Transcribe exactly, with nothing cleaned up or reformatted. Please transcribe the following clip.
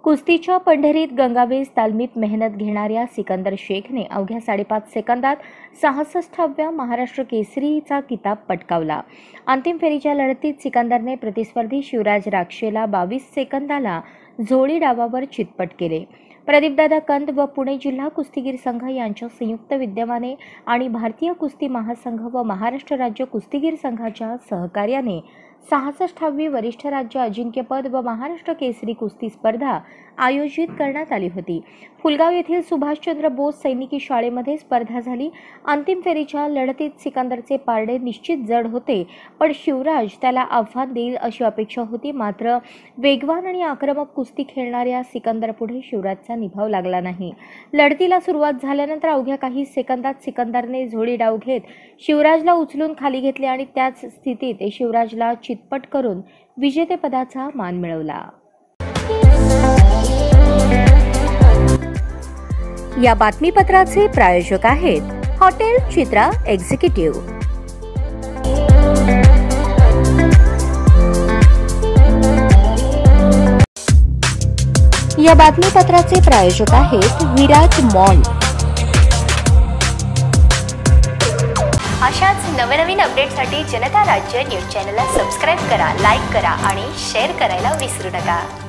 कुस्तीच्या पंढरीत गंगावेस तालमीत मेहनत घेणाऱ्या सिकंदर शेखने अवघ्या साडेपाच सेकंदात सहासष्टाव्या महाराष्ट्र केसरीचा किताब पटकावला। अंतिम फेरीच्या लढतीत सिकंदरने प्रतिस्पर्धी शिवराज राक्षेला बावीस सेकंदाला झोळी डावावर चितपट केले। प्रदीपदादा कंद व पुणे जिल्हा कुस्तीगीर संघ यांच्या संयुक्त विद्यमाने आणि भारतीय कुस्ती महासंघ व महाराष्ट्र राज्य कुस्तीगीर संघाच्या सहकार्याने सहासष्टावी वरिष्ठ राज्य अजिंक्यपद व महाराष्ट्र केसरी कुस्ती स्पर्धा आयोजित करण्यात आली होती। फुलगाव येथील सुभाषचंद्र बोस सैनिकी शाळेमध्ये स्पर्धा झाली। अंतिम फेरीच्या लढतीत सिकंदरचे पारडे निश्चित जड होते, पण शिवराज त्याला आव्हान देईल अशी अपेक्षा होती। मात्र वेगवान आणि आक्रमक कुस्ती खेळणाऱ्या सिकंदरपुढे शिवराजचा निभाव लागला नाही। लढतीला सुरुवात झाल्यानंतर अवघ्या काही सेकंदात सिकंदरने झोळी डाव घेत शिवराजला उचलून खाली घेतले आणि त्याच स्थितीत शिवराजला चितपट करून विजेतेपदाचा मान मिळवला। या बातमीपत्राचे प्रायोजक आहेत हॉटेल चित्रा एक्झिक्युटिव्ह। या बातमीपत्राचे प्रायोजक आहेत विराज मॉल। अशाच नवनवीन अपडेटसाठी जनता राज्य न्यूज चॅनलला सबस्क्राइब करा, लाईक करा आणि शेअर करायला विसरू नका।